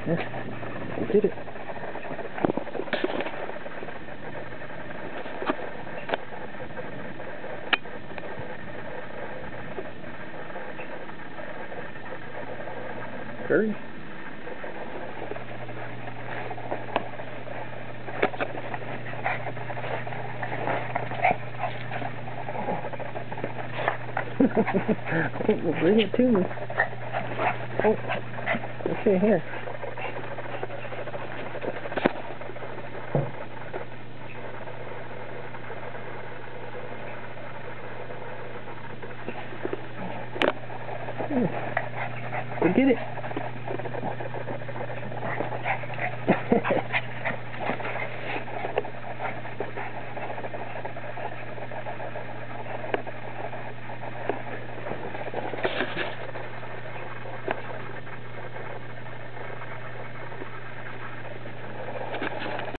Yeah, you did it. Hurry. Oh, bring it to me. Oh, okay, here. Go get it.